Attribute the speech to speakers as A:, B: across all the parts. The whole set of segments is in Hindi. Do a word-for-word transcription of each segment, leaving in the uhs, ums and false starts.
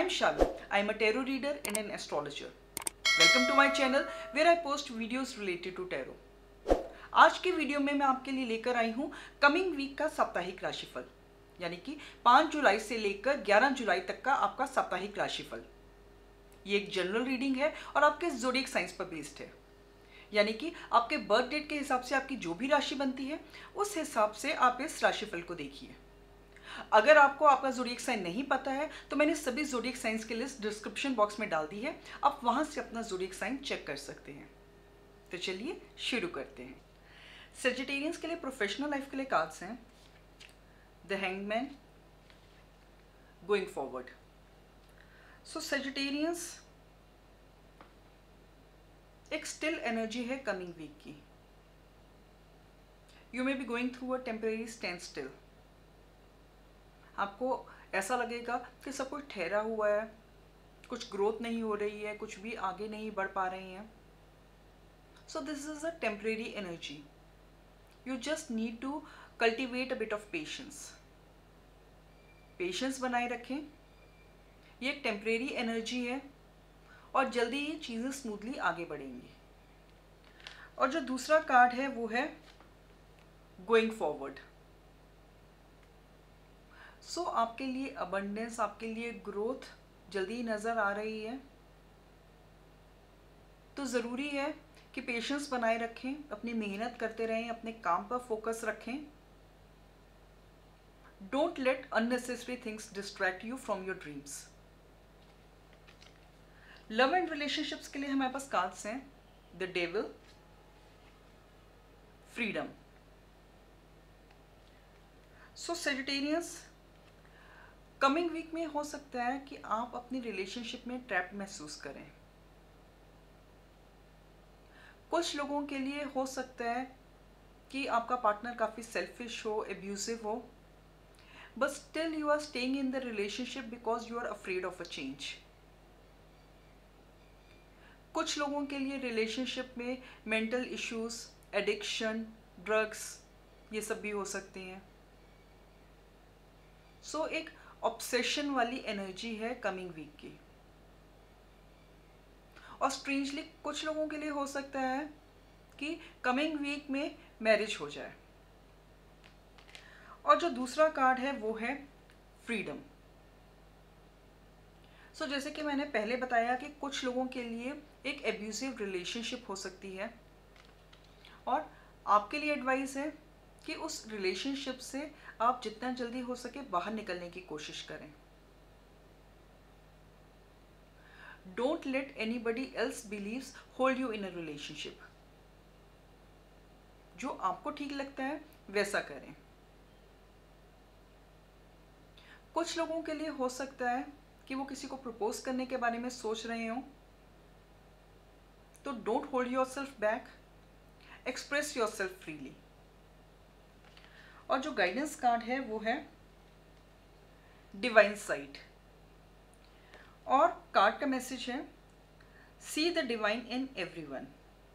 A: am Shalu. I am a tarot reader and an astrologer. Welcome to my channel where I post videos related to tarot. आज के वीडियो में मैं आपके लिए लेकर आई हूँ कमिंग वीक का साप्ताहिक राशिफल, यानी कि पाँच जुलाई से लेकर ग्यारह जुलाई तक का आपका साप्ताहिक राशिफल। ये एक जनरल रीडिंग है और आपके ज़ोडिएक साइंस पर बेस्ड है, यानी कि आपके बर्थ डेट के हिसाब से आपकी जो भी राशि बनती है उस हिसाब से आप इस राशिफल को देखिए। अगर आपको आपका ज़ोडिएक साइन नहीं पता है तो मैंने सभी ज़ोडिएक साइंस की लिस्ट डिस्क्रिप्शन बॉक्स में डाल दी है, आप वहां से अपना ज़ोडिएक साइन चेक कर सकते हैं। तो चलिए शुरू करते हैं। सेजिटेरियंस के लिए प्रोफेशनल लाइफ के लिए कार्ड्स हैं the hangman, going forward. So sagittarians, एक स्टिल एनर्जी है कमिंग वीक की। You may be going through a temporary stand still. आपको ऐसा लगेगा कि सब कुछ ठहरा हुआ है, कुछ ग्रोथ नहीं हो रही है, कुछ भी आगे नहीं बढ़ पा रही हैं। So this is a temporary energy. You just need to cultivate a bit of patience. Patience बनाए रखें। ये एक टेम्परेरी एनर्जी है और जल्दी ये चीज़ें स्मूथली आगे बढ़ेंगी। और जो दूसरा कार्ड है वो है गोइंग फॉरवर्ड। सो so, आपके लिए अबंडेंस, आपके लिए ग्रोथ जल्दी नज़र आ रही है। तो ज़रूरी है कि पेशेंस बनाए रखें, अपनी मेहनत करते रहें, अपने काम पर फोकस रखें। Don't let unnecessary things distract you from your dreams. Love and relationships के लिए हमारे पास कार्ड्स हैं the devil, freedom. So sagittarians, coming week में हो सकता है कि आप अपनी रिलेशनशिप में ट्रैप महसूस करें। कुछ लोगों के लिए हो सकता है कि आपका पार्टनर काफ़ी सेल्फिश हो, एब्यूसिव हो, but still you are staying in the relationship because you are afraid of a change. कुछ लोगों के लिए रिलेशनशिप में मेंटल इश्यूज, एडिक्शन, ड्रग्स, ये सब भी हो सकते हैं। सो so, एक ऑब्सेशन वाली एनर्जी है कमिंग वीक की। और स्ट्रेंजली कुछ लोगों के लिए हो सकता है कि कमिंग वीक में मैरिज हो जाए। और जो दूसरा कार्ड है वो है फ्रीडम। सो so, जैसे कि मैंने पहले बताया कि कुछ लोगों के लिए एक एब्यूसिव रिलेशनशिप हो सकती है और आपके लिए एडवाइस है कि उस रिलेशनशिप से आप जितना जल्दी हो सके बाहर निकलने की कोशिश करें। Don't let anybody else believes hold you in a relationship. जो आपको ठीक लगता है वैसा करें। कुछ लोगों के लिए हो सकता है कि वो किसी को प्रपोज करने के बारे में सोच रहे हो, तो don't hold yourself back, express yourself freely. और जो गाइडेंस कार्ड है वो है डिवाइन साइट। और कार्ड का मैसेज है see the divine in everyone.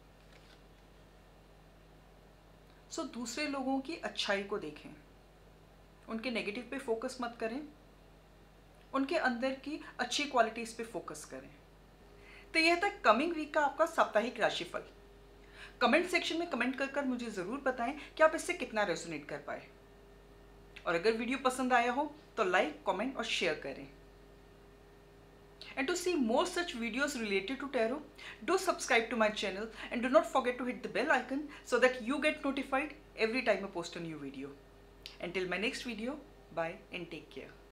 A: So दूसरे लोगों की अच्छाई को देखें, उनके नेगेटिव पे फोकस मत करें, उनके अंदर की अच्छी क्वालिटीज पे फोकस करें। तो यह था कमिंग वीक का आपका साप्ताहिक राशिफल। कमेंट सेक्शन में कमेंट कर कर मुझे ज़रूर बताएं कि आप इससे कितना रेजोनेट कर पाए। और अगर वीडियो पसंद आया हो तो लाइक, कमेंट और शेयर करें। And to see more such videos related to tarot, do subscribe to my channel and do not forget to hit the bell icon so that you get notified every time I post a new video. Until my next video, bye and take care.